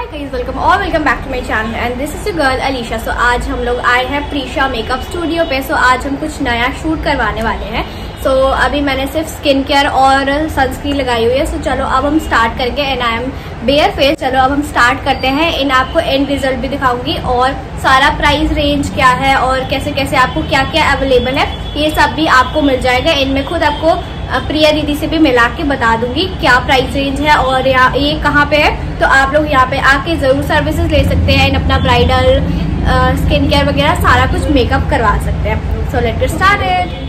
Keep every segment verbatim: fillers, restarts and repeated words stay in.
Guys, welcome और welcome back to my channel and this is your girl Alisha. So आज हम लोग आए हैं प्रीशा मेकअप स्टूडियो पे। सो so, आज हम कुछ नया शूट करवाने वाले हैं। सो so, अभी मैंने सिर्फ स्किन केयर और सनस्क्रीन लगाई हुई है। सो so, चलो अब हम स्टार्ट करके and I am bare face. चलो अब हम स्टार्ट करते हैं। इन आपको एंड रिजल्ट भी दिखाऊंगी और सारा प्राइस रेंज क्या है और कैसे कैसे आपको क्या क्या अवेलेबल है ये सब भी आपको मिल जाएगा। इनमें खुद आपको प्रिया दीदी से भी मिला के बता दूंगी क्या प्राइस रेंज है और यहाँ ये कहाँ पे है। तो आप लोग यहाँ पे आके जरूर सर्विसेज ले सकते हैं। इन अपना ब्राइडल स्किन केयर वगैरह सारा कुछ मेकअप करवा सकते हैं। So let's get started.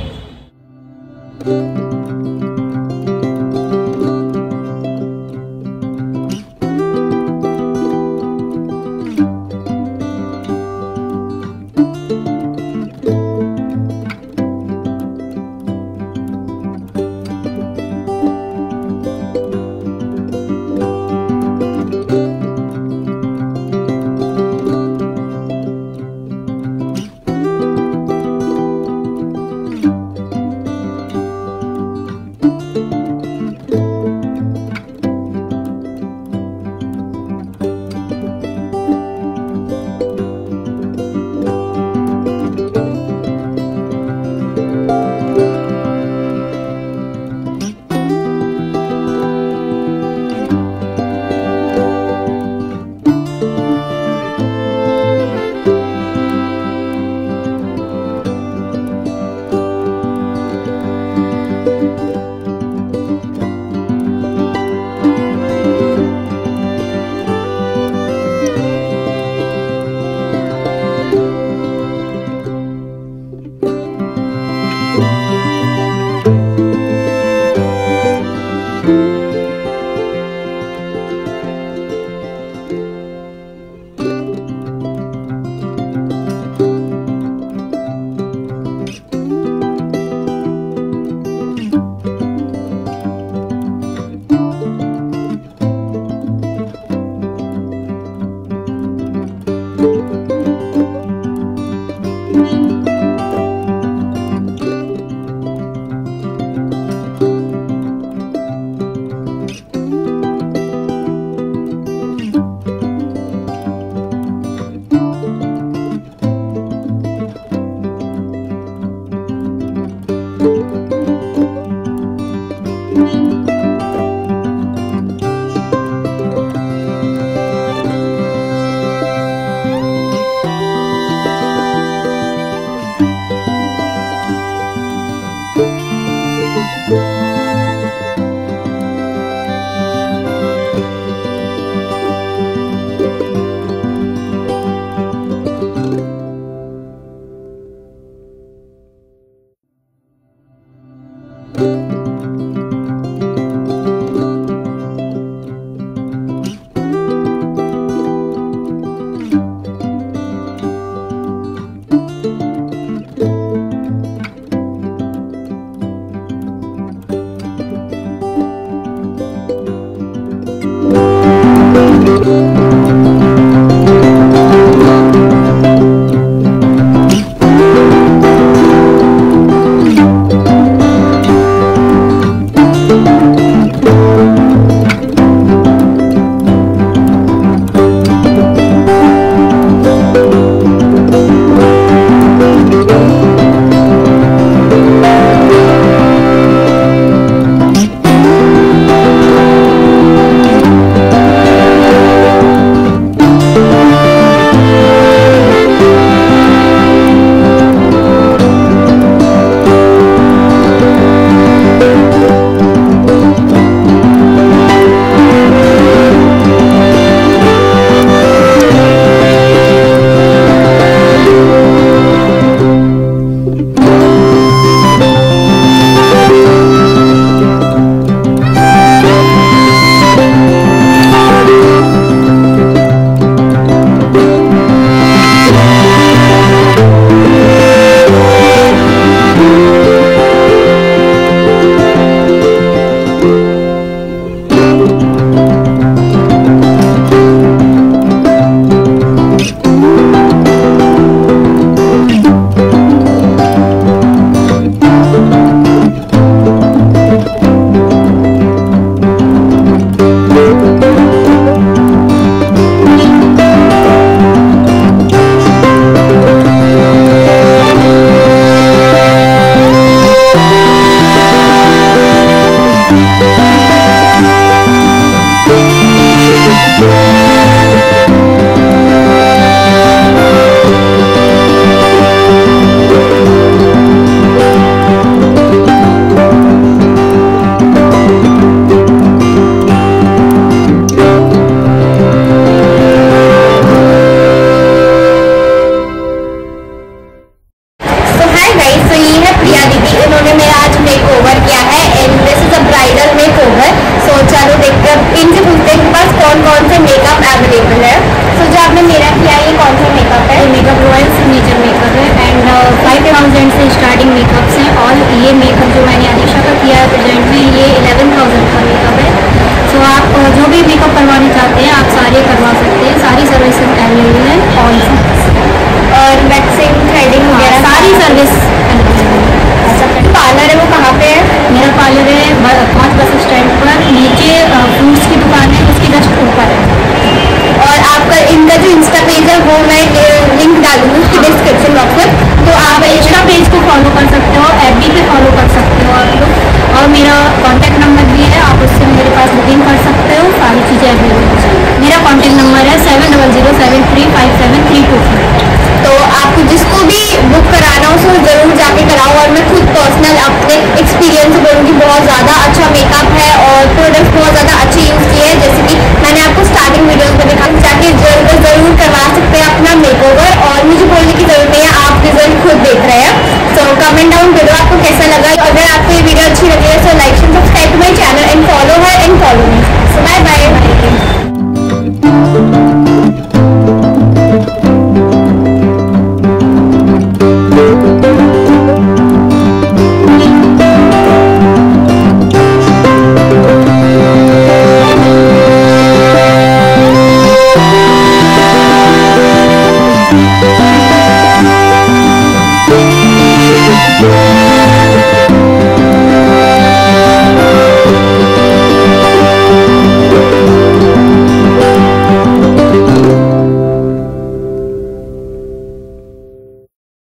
Thousand से स्टार्टिंग मेकअप्स हैं और ये मेकअप जो मैंने अलीशा का किया है प्रेजेंट में ये इलेवन थाउजेंड